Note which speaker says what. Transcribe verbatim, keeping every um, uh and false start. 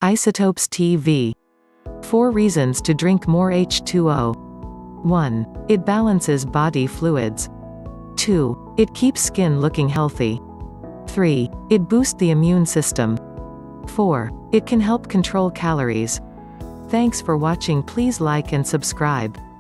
Speaker 1: Isotopes T V. four reasons to drink more H two O. one. It balances body fluids. two. It keeps skin looking healthy. three. It boosts the immune system. four. It can help control calories. Thanks for watching. Please like and subscribe.